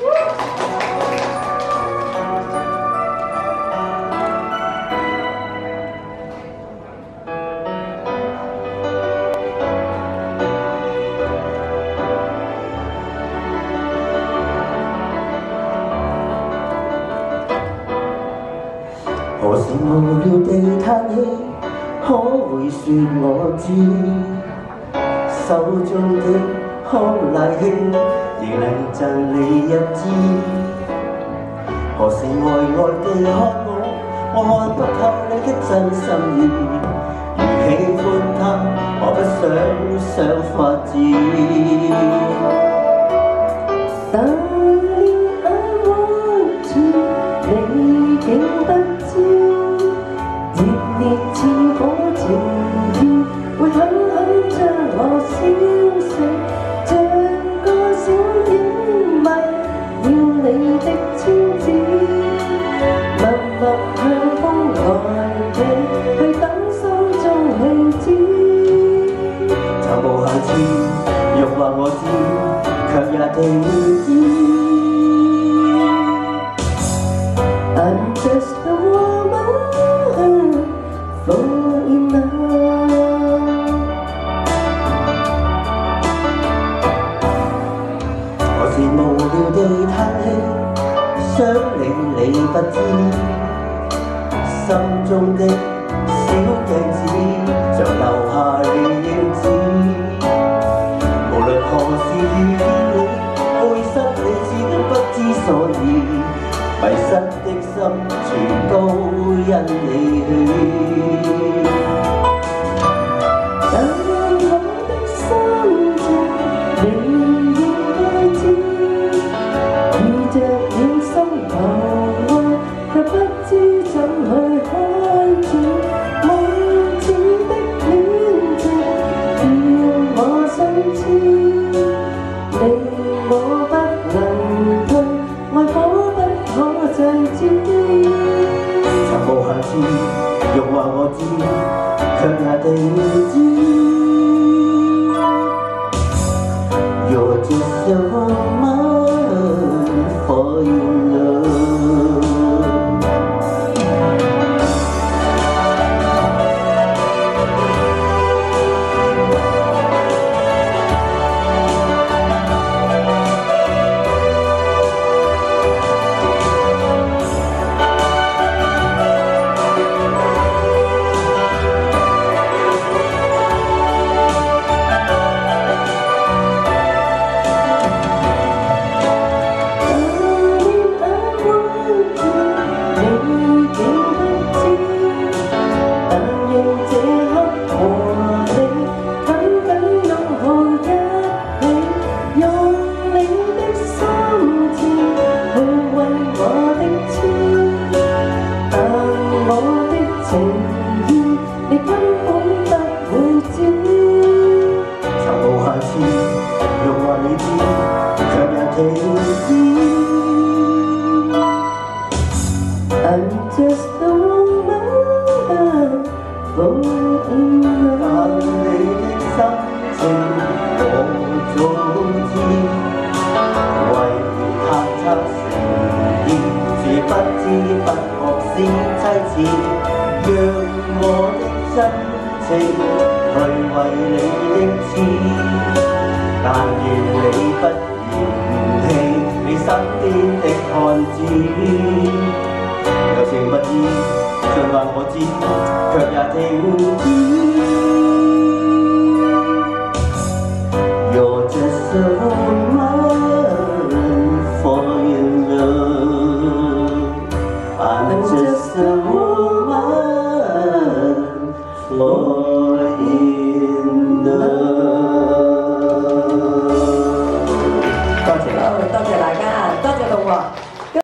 何時無聊地嘆氣，可會說我知？手中的康乃馨，亦能贈你一支。何時呆呆地看我看不透你的真心意。如喜歡他，我不想法子。 你竟不知，熱烈似火情意，會狠狠將我燒死，像個小影迷，要你的簽字，默默向風來避，去等心中氣子。 就無下次，欲話我知，卻也停止。 I'm just a woman falling in love。 何時無聊地嘆氣，想你不知，心中的小鏡子像留下你影子。無論何時遇見你，愛失你至今不知所以。迷失的心全都因你去。 但我的心情你應該知，遇着了心頭愛，卻不知怎去開展。夢似的戀情叫我心痴，令我不能退，愛可不可制止？ 曾無限次，欲話我知，卻也停止。You're just a woman for in love。 I'm just a woman falling in love。 但你的心情我早知，為探測誠意，殊不知不學是妻子，讓我的真情去為你的痴。但願你不嫌棄你身邊的漢子。有情不知，盡話我知，卻也停止。